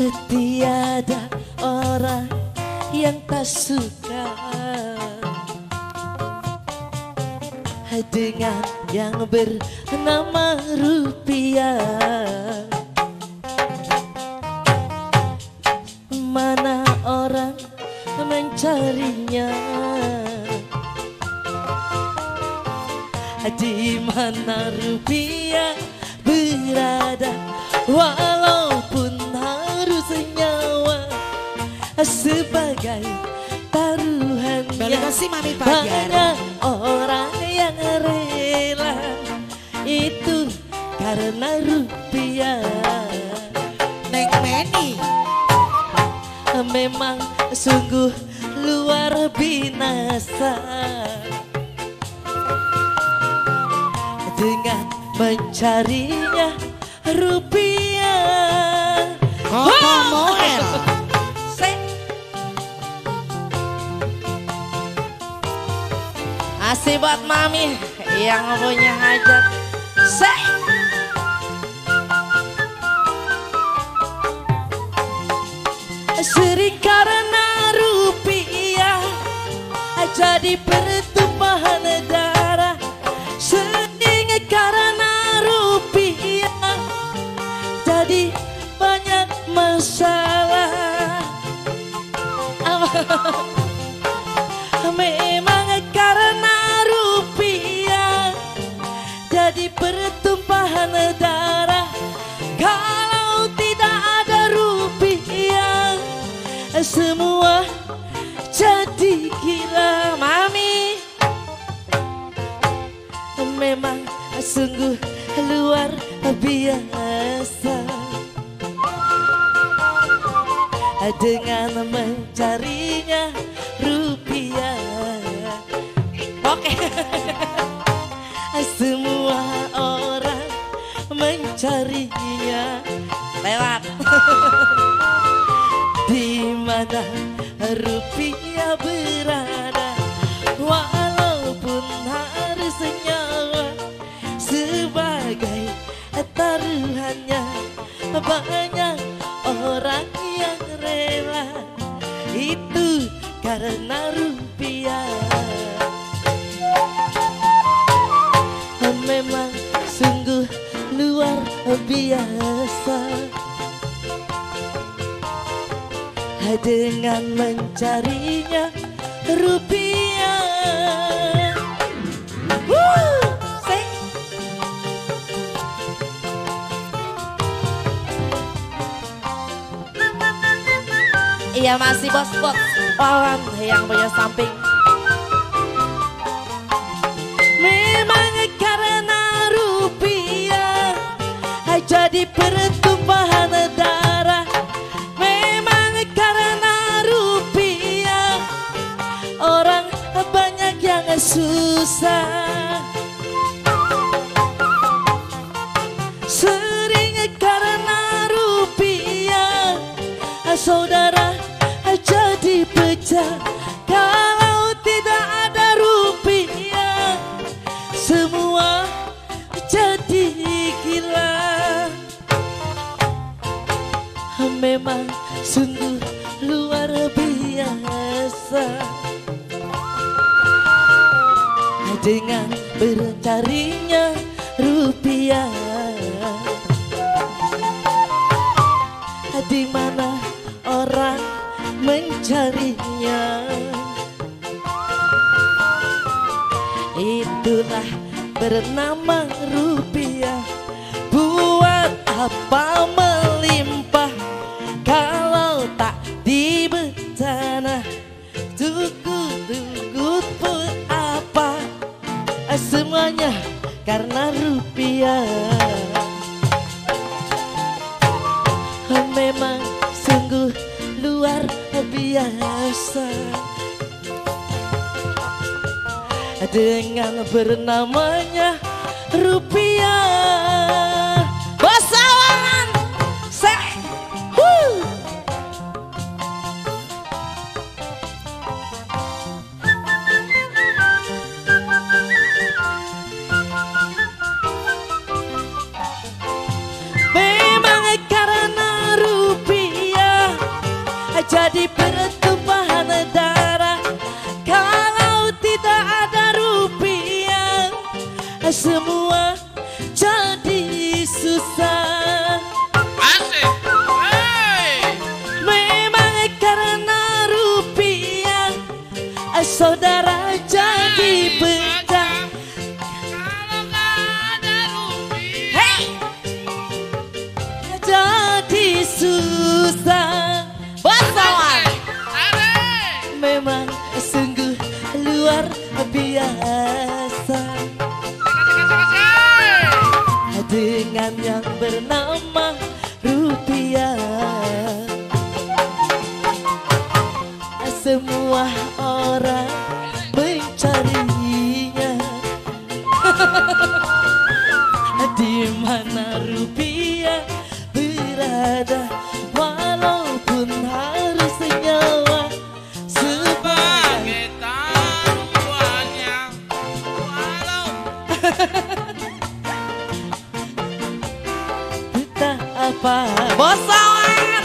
Tiada orang yang tak suka dengan yang bernama rupiah. Mana orang mencarinya, di mana rupiah berada, walaupun harus nyawa sebagai taruhannya. Banyak orang yang rela itu karena rupiah. Neng Meni Memang sungguh luar binasa dengan mencarinya rupiah. Koko Moel. Asih buat mami yang punya hajat. Sering karena rupiah jadi pertumpahan darah. Sering karena rupiah jadi banyak masalah. Memang karena rupiah jadi pertumpahan darah. Kalau tidak ada rupiah semua jadi gila. Mami memang sungguh luar biasa dengan mencarinya rupiah. Oke. Semua orang mencarinya lewat di mana rupiah berada, walaupun harus nyawa sebagai taruhannya. Banyak orang yang rela itu karena rupiah. Memang sungguh luar biasa dengan mencarinya rupiah. Iya masih bos-bos Wawan yang punya samping. Memang karena rupiah jadi pertumpahan darah. Memang karena rupiah orang banyak yang susah. Sering karena rupiah saudara jadi pecah. Kalau tidak ada rupiah semua jadi gila. Memang sungguh luar biasa dengan bercarinya rupiah. Di mana orang mencarinya, itulah bernama rupiah. Buat apa melimpah kalau tak di bencana? Tugut-tugut pun apa, semuanya karena rupiah. Memang sungguh luar biasa dengan bernamanya rupiah. Basawangan memang karena rupiah semua jadi susah. Asik. Hey. Memang karena rupiah saudara jadi pecah. Kalau nggak ada rupiah, Hey, jadi susah. Bossawan memang sungguh luar biasa dengan yang bernama rupiah. Semua orang mencarinya. Di mana rupiah berada, walaupun harus nyawa sebagai taruhannya. Walau tak apa. Bossawan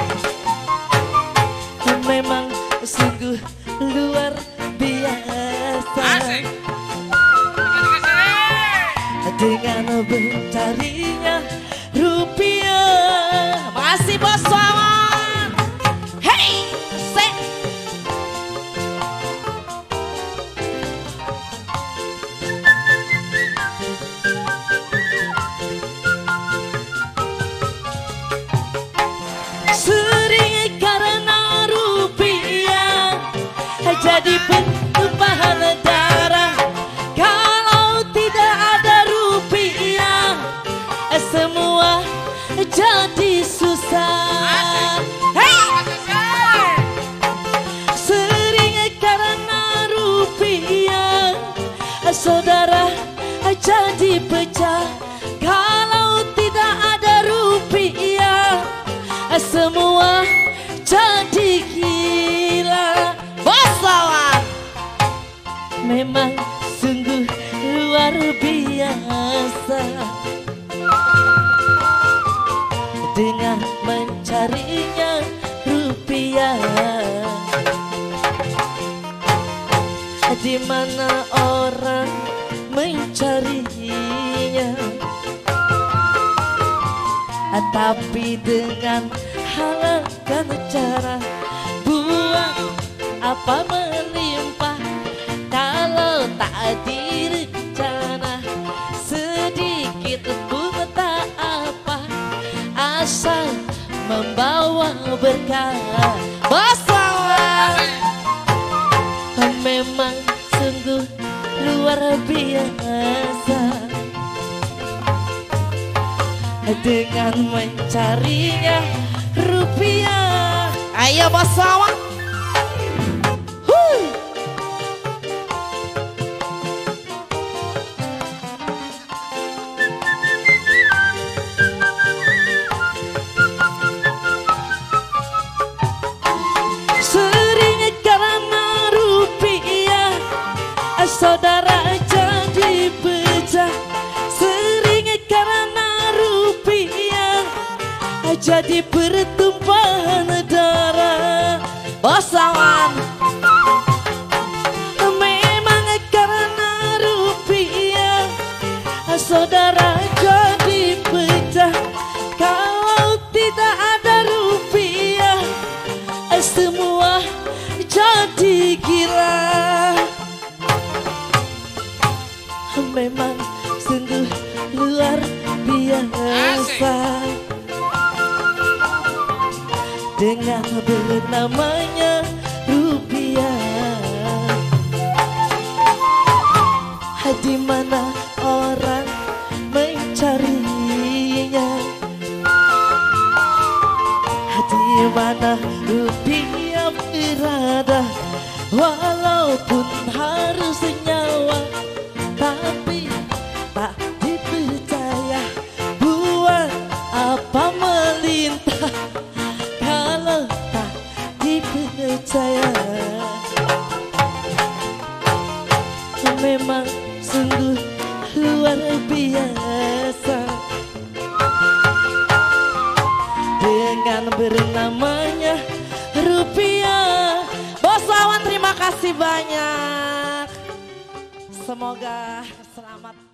memang sungguh luar biasa. asik. Dengan mencarinya rupiah. Masih Bossawan. Hey, set. Sering karena rupiah jadi pertumpahan darah. Kalau tidak ada rupiah semua jadi susah. Hey! Sering karena rupiah saudara jadi pecah. Kalau tidak ada rupiah semua jadi gila. Bossawan memang sungguh luar biasa dengan mencarinya rupiah. Di mana orang mencarinya, tapi dengan halangan cara buang apa melimpah. Kalau tak direncana sedikit pun tak apa, asal membawa berkah. Bossawan memang sungguh luar biasa dengan mencarinya rupiah. Ayo Bossawan. Sering karena rupiah saudara jadi pecah. Sering karena rupiah jadi pertumpahan darah. Bossawan memang karena rupiah saudara jadi pecah. Kalau tidak ada rupiah semua jadi gila. Memang sungguh luar biasa dengan bernamanya rupiah. Di mana orang mencarinya, di mana rupiah berada, walaupun harus nyawa, tapi tak dipercaya. Buat apa melintah kalau tak dipercaya. Memang sungguh luar biasa dengan bernamanya rupiah. Bossawan terima kasih banyak. Semoga selamat.